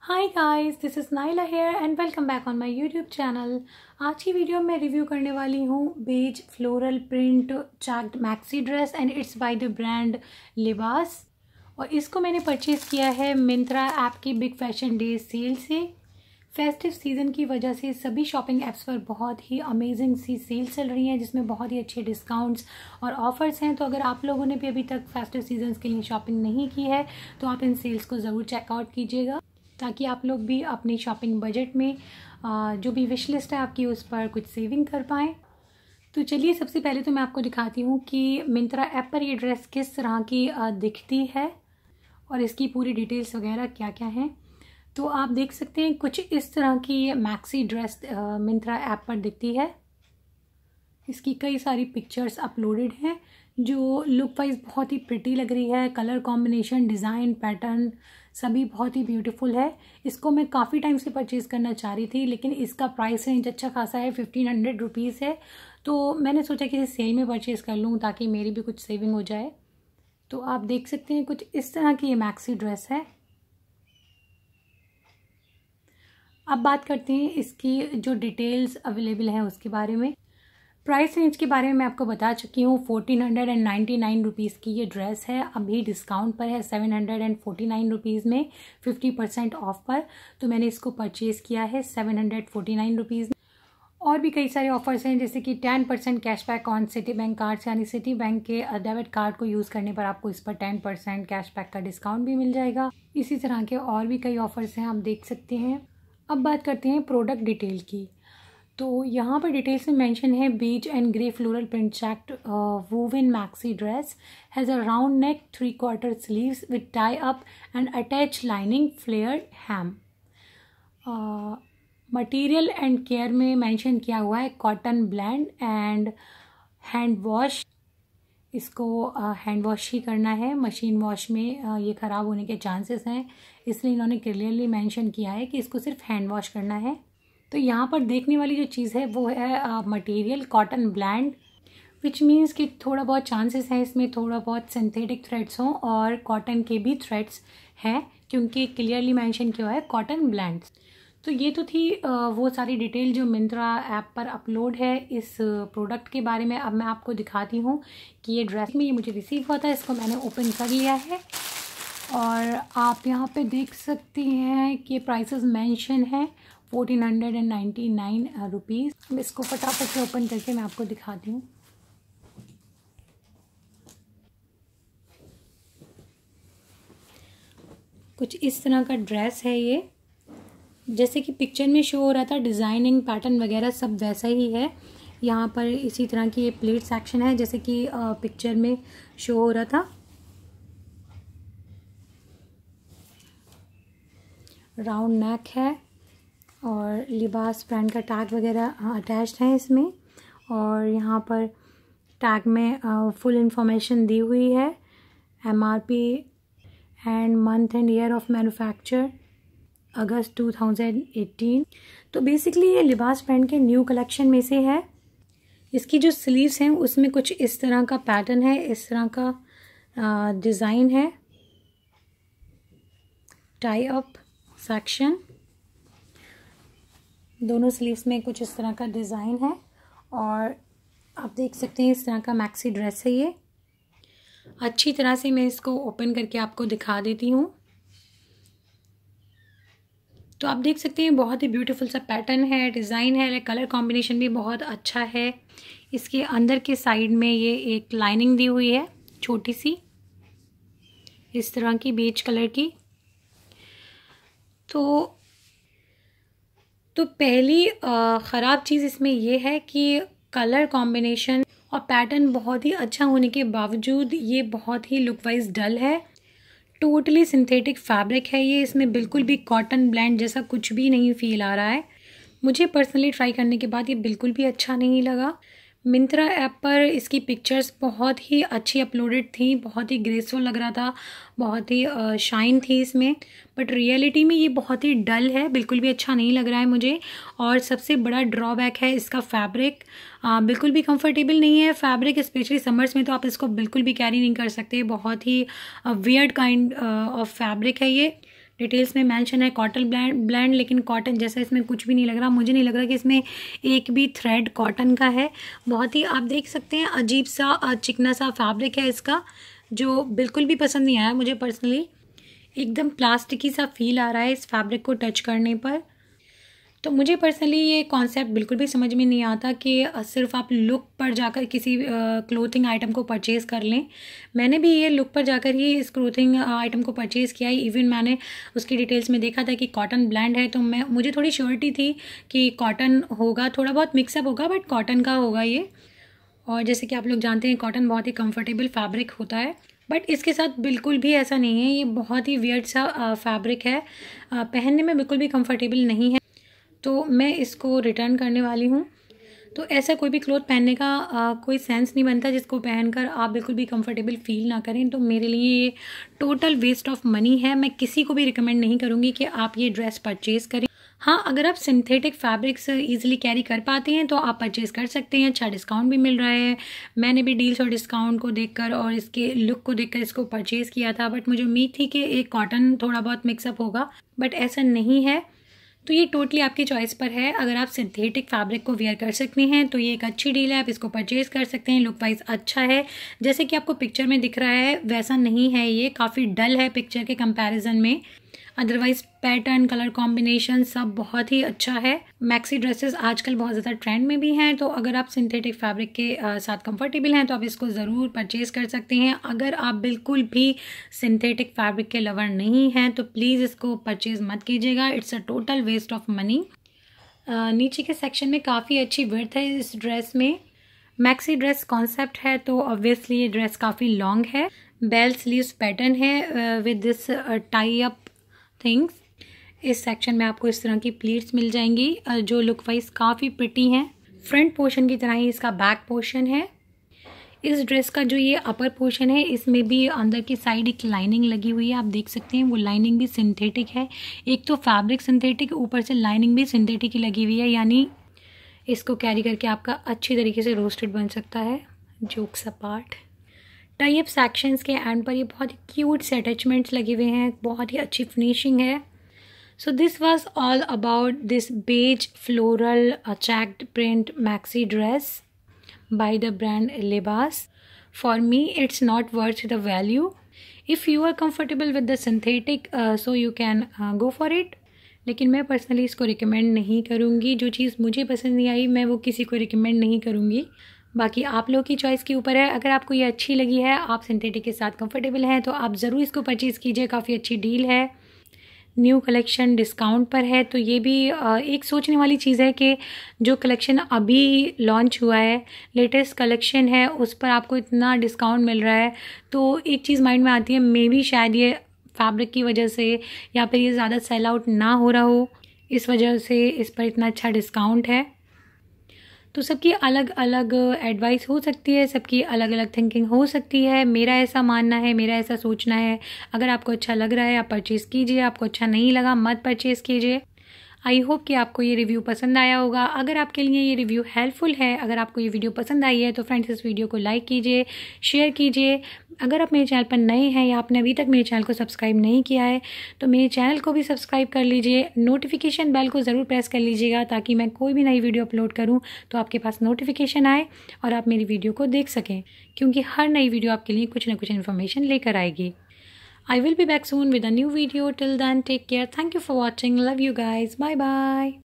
Hi guys, this is Naila here and welcome back on my YouTube channel. आज की video में review करने वाली हूँ beige floral print checked maxi dress and it's by the brand Libas. और इसको मैंने परचेज़ किया है मिंत्रा ऐप की बिग फैशन डे सेल से। फेस्टिव सीज़न की वजह से सभी शॉपिंग ऐप्स पर बहुत ही अमेजिंग सी सेल चल रही हैं जिसमें बहुत ही अच्छे डिस्काउंट्स और ऑफर्स हैं। तो अगर आप लोगों ने भी अभी तक फेस्टिव सीजन्स के लिए शॉपिंग नहीं की है तो आप इन सेल्स को ज़रूर चेकआउट कीजिएगा ताकि आप लोग भी अपनी शॉपिंग बजट में जो भी विश लिस्ट है आपकी उस पर कुछ सेविंग कर पाएँ। तो चलिए सबसे पहले तो मैं आपको दिखाती हूँ कि मिंत्रा ऐप पर ये ड्रेस किस तरह की दिखती है और इसकी पूरी डिटेल्स वगैरह क्या क्या हैं। तो आप देख सकते हैं कुछ इस तरह की ये मैक्सी ड्रेस मिंत्रा ऐप पर दिखती है। इसकी कई सारी पिक्चर्स अपलोडेड हैं जो लुक वाइज बहुत ही प्रिटी लग रही है। कलर कॉम्बिनेशन, डिज़ाइन, पैटर्न सभी बहुत ही ब्यूटीफुल है। इसको मैं काफ़ी टाइम से परचेज़ करना चाह रही थी लेकिन इसका प्राइस रेंज अच्छा खासा है, 1500 रुपीज़ है। तो मैंने सोचा कि सेल में परचेज़ कर लूँ ताकि मेरी भी कुछ सेविंग हो जाए। तो आप देख सकते हैं कुछ इस तरह की ये मैक्सी ड्रेस है। अब बात करते हैं इसकी जो डिटेल्स अवेलेबल हैं उसके बारे में। प्राइस रेंज के बारे में मैं आपको बता चुकी हूँ। 1499 रुपीज़ की ये ड्रेस है, अभी डिस्काउंट पर है 749 रुपीज़ में 50% ऑफ पर। तो मैंने इसको परचेज़ किया है 749 रुपीज़। और भी कई सारे ऑफर्स हैं जैसे कि 10% cashback on Citi Bank cards, यानी सिटी बैंक के डेबिट कार्ड को यूज़ करने पर आपको इस पर 10% कैशबैक का डिस्काउंट भी मिल जाएगा। इसी तरह के और भी कई ऑफर्स हैं, आप देख सकते हैं। अब बात करते हैं प्रोडक्ट डिटेल की। तो यहाँ पर डिटेल्स में मेंशन है beige and grey floral print checked woven maxi dress has a round neck 3/4 sleeves with tie up and attach lining flare hem. Material and care में मेंशन किया हुआ है cotton blend and hand wash. इसको hand wash ही करना है, machine wash में ये ख़राब होने के चांसेस हैं, इसलिए इन्होंने क्लियरली मेंशन किया है कि इसको सिर्फ हैंड वॉश करना है। तो यहाँ पर देखने वाली जो चीज़ है वो है material cotton blend, which means कि थोड़ा बहुत चांसेस हैं इसमें थोड़ा बहुत सिंथेटिक थ्रेड्स हों और कॉटन के भी थ्रेड्स हैं क्योंकि क्लियरली मेंशन किया है कॉटन ब्लेंड्स। तो ये तो थी वो सारी डिटेल जो मिंत्रा ऐप पर अपलोड है इस प्रोडक्ट के बारे में। अब मैं आपको दिखाती हूँ कि ये ड्रेस में ये मुझे रिसीव हुआ था, इसको मैंने ओपन कर लिया है और आप यहाँ पे देख सकती हैं कि प्राइसेस मेंशन है 1499 रुपीज़। मैं इसको फटाफट से ओपन करके मैं आपको दिखाती हूँ। कुछ इस तरह का ड्रेस है ये, जैसे कि पिक्चर में शो हो रहा था। डिज़ाइनिंग, पैटर्न वगैरह सब वैसा ही है। यहाँ पर इसी तरह की ये प्लेट सेक्शन है जैसे कि पिक्चर में शो हो रहा था। राउंड नेक है और लिबास ब्रांड का टैग वगैरह अटैच्ड है इसमें। और यहाँ पर टैग में फुल इंफॉर्मेशन दी हुई है, MRP and month and year of manufacture August 2018। तो बेसिकली ये लिबास ब्रांड के न्यू कलेक्शन में से है। इसकी जो स्लीव्स हैं उसमें कुछ इस तरह का पैटर्न है, इस तरह का डिज़ाइन है, टाई अप सेक्शन। दोनों स्लीव्स में कुछ इस तरह का डिज़ाइन है और आप देख सकते हैं इस तरह का मैक्सी ड्रेस है ये। अच्छी तरह से मैं इसको ओपन करके आपको दिखा देती हूँ। तो आप देख सकते हैं बहुत ही ब्यूटीफुल सा पैटर्न है, डिज़ाइन है, कलर कॉम्बिनेशन भी बहुत अच्छा है। इसके अंदर के साइड में ये एक लाइनिंग दी हुई है छोटी सी, इस तरह की बेज कलर की। तो पहली ख़राब चीज़ इसमें ये है कि कलर कॉम्बिनेशन और पैटर्न बहुत ही अच्छा होने के बावजूद ये बहुत ही लुक वाइज डल है। टोटली सिंथेटिक फैब्रिक है ये, इसमें बिल्कुल भी कॉटन ब्लेंड जैसा कुछ भी नहीं फील आ रहा है। मुझे पर्सनली ट्राई करने के बाद ये बिल्कुल भी अच्छा नहीं लगा। मिंत्रा ऐप पर इसकी पिक्चर्स बहुत ही अच्छी अपलोडेड थी, बहुत ही ग्रेसफुल लग रहा था, बहुत ही शाइन थी इसमें, बट रियलिटी में ये बहुत ही डल है, बिल्कुल भी अच्छा नहीं लग रहा है मुझे। और सबसे बड़ा ड्रॉबैक है इसका फैब्रिक, बिल्कुल भी कंफर्टेबल नहीं है फैब्रिक, स्पेशली समर्स में तो आप इसको बिल्कुल भी कैरी नहीं कर सकते। बहुत ही वियर्ड काइंड ऑफ फैब्रिक है ये। डिटेल्स में मेंशन है कॉटन ब्लेंड, लेकिन कॉटन जैसा इसमें कुछ भी नहीं लग रहा। मुझे नहीं लग रहा कि इसमें एक भी थ्रेड कॉटन का है। बहुत ही आप देख सकते हैं अजीब सा चिकना सा फैब्रिक है इसका, जो बिल्कुल भी पसंद नहीं आया मुझे पर्सनली। एकदम प्लास्टिकी सा फील आ रहा है इस फैब्रिक को टच करने पर। तो मुझे पर्सनली ये कॉन्सेप्ट बिल्कुल भी समझ में नहीं आता कि सिर्फ आप लुक पर जाकर किसी क्लोथिंग आइटम को परचेज़ कर लें। मैंने भी ये लुक पर जाकर ही इस क्लोथिंग आइटम को परचेज़ किया है। इवन मैंने उसकी डिटेल्स में देखा था कि कॉटन ब्लेंड है, तो मुझे थोड़ी श्योरिटी थी कि कॉटन होगा, थोड़ा बहुत मिक्सअप होगा बट कॉटन का होगा ये। और जैसे कि आप लोग जानते हैं कॉटन बहुत ही कंफर्टेबल फैब्रिक होता है, बट इसके साथ बिल्कुल भी ऐसा नहीं है। ये बहुत ही वियर्ड सा फैब्रिक है, पहनने में बिल्कुल भी कंफर्टेबल नहीं है, तो मैं इसको रिटर्न करने वाली हूँ। तो ऐसा कोई भी क्लोथ पहनने का कोई सेंस नहीं बनता जिसको पहनकर आप बिल्कुल भी कंफर्टेबल फील ना करें। तो मेरे लिए ये टोटल वेस्ट ऑफ मनी है। मैं किसी को भी रिकमेंड नहीं करूँगी कि आप ये ड्रेस परचेज़ करें। हाँ, अगर आप सिंथेटिक फैब्रिक्स ईजिली कैरी कर पाते हैं तो आप परचेज़ कर सकते हैं। अच्छा डिस्काउंट भी मिल रहा है। मैंने भी डील्स और डिस्काउंट को देखकर और इसके लुक को देखकर इसको परचेज़ किया था, बट मुझे उम्मीद थी कि एक कॉटन थोड़ा बहुत मिक्सअप होगा, बट ऐसा नहीं है। तो ये टोटली आपकी चॉइस पर है। अगर आप सिंथेटिक फैब्रिक को वेयर कर सकते हैं तो ये एक अच्छी डील है, आप इसको परचेज़ कर सकते हैं। लुक वाइज अच्छा है, जैसे कि आपको पिक्चर में दिख रहा है वैसा नहीं है, ये काफ़ी डल है पिक्चर के कंपैरिजन में। अदरवाइज पैटर्न, कलर कॉम्बिनेशन सब बहुत ही अच्छा है। मैक्सी ड्रेसेस आजकल बहुत ज़्यादा ट्रेंड में भी हैं, तो अगर आप सिंथेटिक फैब्रिक के साथ कंफर्टेबल हैं तो आप इसको ज़रूर परचेज़ कर सकते हैं। अगर आप बिल्कुल भी सिंथेटिक फैब्रिक के लवर नहीं हैं तो प्लीज़ इसको परचेज़ मत कीजिएगा, it's a total waste of money. नीचे के सेक्शन में काफ़ी अच्छी विड्थ है इस ड्रेस में। मैक्सी ड्रेस कॉन्सेप्ट है तो ऑब्वियसली ये ड्रेस काफ़ी लॉन्ग है। बेल स्लीव्स पैटर्न है with this tie up things. इस सेक्शन में आपको इस तरह की प्लीट्स मिल जाएंगी जो लुक वाइज काफ़ी प्रिटी हैं। फ्रंट पोर्शन की तरह ही इसका बैक पोर्शन है। इस ड्रेस का जो ये अपर पोर्शन है इसमें भी अंदर की साइड एक लाइनिंग लगी हुई है, आप देख सकते हैं। वो लाइनिंग भी सिंथेटिक है। एक तो फैब्रिक सिंथेटिक, ऊपर से लाइनिंग भी सिंथेटिक ही लगी हुई है, यानी इसको कैरी करके आपका अच्छी तरीके से रोस्टेड बन सकता है। Jokes apart, tie up sections के एंड पर ये बहुत ही क्यूट से अटैचमेंट्स लगे हुए हैं, बहुत ही अच्छी फिनिशिंग है। So this was all about this beige floral checked print maxi dress by the brand Libas. For me it's not worth the value. If you are comfortable with the synthetic so you can go for it, लेकिन मैं personally इसको recommend नहीं करूँगी। जो चीज़ मुझे पसंद नहीं आई मैं वो किसी को रिकमेंड नहीं करूँगी। बाकी आप लोग की चॉइस के ऊपर है। अगर आपको ये अच्छी लगी है, आप सिंथेटिक के साथ कंफर्टेबल हैं, तो आप ज़रूर इसको परचेज़ कीजिए। काफ़ी अच्छी डील है, न्यू कलेक्शन डिस्काउंट पर है। तो ये भी एक सोचने वाली चीज़ है कि जो कलेक्शन अभी लॉन्च हुआ है, लेटेस्ट कलेक्शन है, उस पर आपको इतना डिस्काउंट मिल रहा है। तो एक चीज़ माइंड में आती है, मे बी शायद ये फैब्रिक की वजह से या फिर ये ज़्यादा सेल आउट ना हो रहा हो, इस वजह से इस पर इतना अच्छा डिस्काउंट है। तो सबकी अलग अलग एडवाइस हो सकती है, सबकी अलग अलग थिंकिंग हो सकती है। मेरा ऐसा मानना है, मेरा ऐसा सोचना है। अगर आपको अच्छा लग रहा है आप परचेज़ कीजिए, आपको अच्छा नहीं लगा मत परचेज़ कीजिए। आई होप कि आपको ये रिव्यू पसंद आया होगा। अगर आपके लिए ये रिव्यू हेल्पफुल है, अगर आपको ये वीडियो पसंद आई है तो फ्रेंड्स इस वीडियो को लाइक कीजिए, शेयर कीजिए। अगर आप मेरे चैनल पर नए हैं या आपने अभी तक मेरे चैनल को सब्सक्राइब नहीं किया है तो मेरे चैनल को भी सब्सक्राइब कर लीजिए। नोटिफिकेशन बेल को ज़रूर प्रेस कर लीजिएगा ताकि मैं कोई भी नई वीडियो अपलोड करूँ तो आपके पास नोटिफिकेशन आए और आप मेरी वीडियो को देख सकें, क्योंकि हर नई वीडियो आपके लिए कुछ ना कुछ इन्फॉर्मेशन लेकर आएगी। I will be back soon with a new video. Till then, take care. Thank you for watching. Love you guys. Bye bye.